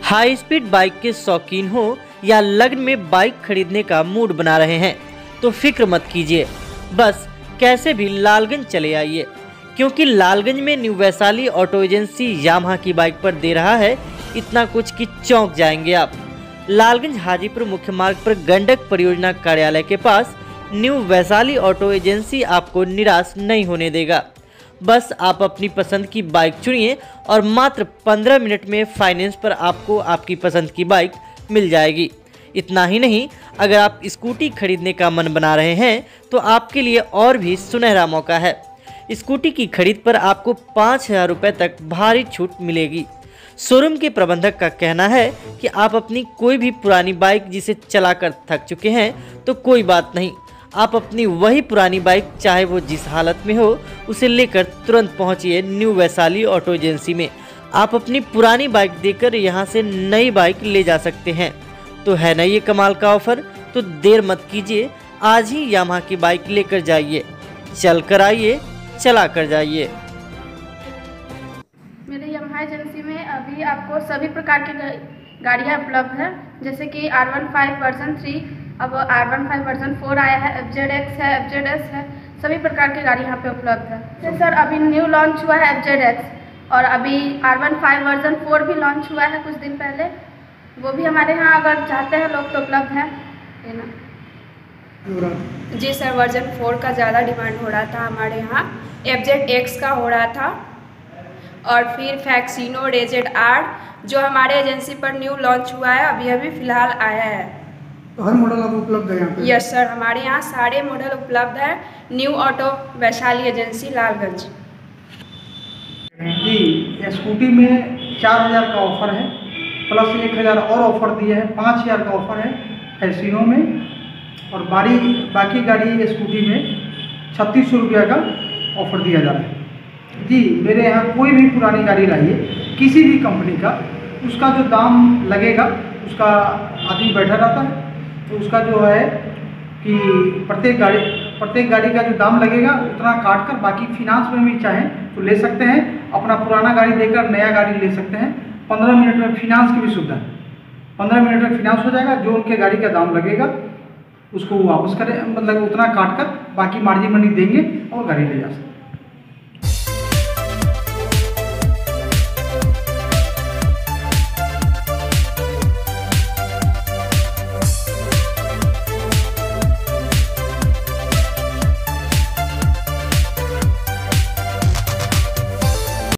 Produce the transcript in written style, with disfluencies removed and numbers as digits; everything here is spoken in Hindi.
हाई स्पीड बाइक के शौकीन हो या लग्न में बाइक खरीदने का मूड बना रहे हैं तो फिक्र मत कीजिए, बस कैसे भी लालगंज चले आइए, क्योंकि लालगंज में new Vaishali auto agency Yamaha की बाइक पर दे रहा है इतना कुछ कि चौंक जाएंगे आप। लालगंज हाजीपुर मुख्य मार्ग पर गंडक परियोजना कार्यालय के पास न्यू वैशाली ऑटो एजेंसी आपको निराश नहीं होने देगा। बस आप अपनी पसंद की बाइक चुनिए और मात्र 15 मिनट में फाइनेंस पर आपको आपकी पसंद की बाइक मिल जाएगी। इतना ही नहीं, अगर आप स्कूटी खरीदने का मन बना रहे हैं तो आपके लिए और भी सुनहरा मौका है। स्कूटी की खरीद पर आपको 5,000 रुपये तक भारी छूट मिलेगी। शोरूम के प्रबंधक का कहना है कि आप अपनी कोई भी पुरानी बाइक जिसे चलाकर थक चुके हैं तो कोई बात नहीं, आप अपनी वही पुरानी बाइक चाहे वो जिस हालत में हो उसे लेकर तुरंत पहुंचिए न्यू वैशाली ऑटो एजेंसी में। आप अपनी पुरानी बाइक देकर यहां से नई बाइक ले जा सकते हैं। तो है ना ये कमाल का ऑफर, तो देर मत कीजिए, आज ही यामाहा की बाइक लेकर जाइए, चल कर आइए, चला कर जाइए। मेरे यामाहा एजेंसी में अभी आपको सभी प्रकार की गाड़ियाँ उपलब्ध है, जैसे कि R15 वर्जन 3, अब R15 वर्जन 4 आया है, FZX है, FZS है, सभी प्रकार की गाड़ी यहाँ पे उपलब्ध है। जैसे सर अभी न्यू लॉन्च हुआ है FZX और अभी R15 वर्जन 4 भी लॉन्च हुआ है कुछ दिन पहले, वो भी हमारे यहाँ अगर चाहते हैं लोग तो उपलब्ध है ना। जी सर, वर्जन 4 का ज़्यादा डिमांड हो रहा था हमारे यहाँ, FZX का हो रहा था और फिर फैक्सिनो RZR जो हमारे एजेंसी पर न्यू लॉन्च हुआ है, अभी अभी फ़िलहाल आया है। तो हर मॉडल अब उपलब्ध है यहाँ पे? यस सर, हमारे यहाँ सारे मॉडल उपलब्ध है, new auto Vaishali agency Lalganj. जी, स्कूटी में 4,000 का ऑफर है, प्लस 1,000 और ऑफर दिए हैं, 5,000 का ऑफर है फैसिनो में, और बाकी गाड़ी स्कूटी में 3,600 रुपया का ऑफर दिया जा रहा है। जी, मेरे यहाँ कोई भी पुरानी गाड़ी लाइए किसी भी कंपनी का, उसका जो दाम लगेगा उसका आदमी बैठा रहता है, तो उसका जो है कि प्रत्येक गाड़ी का जो दाम लगेगा उतना काट कर बाकी फिनांस में भी चाहें तो ले सकते हैं, अपना पुराना गाड़ी देकर नया गाड़ी ले सकते हैं। 15 मिनट में फिनांस की भी सुविधा है, 15 मिनट में फिनांस हो जाएगा, जो उनके गाड़ी का दाम लगेगा उसको वो वापस करें, मतलब उतना काट कर बाकी मार्जिन मनी देंगे और गाड़ी ले जा सकते हैं।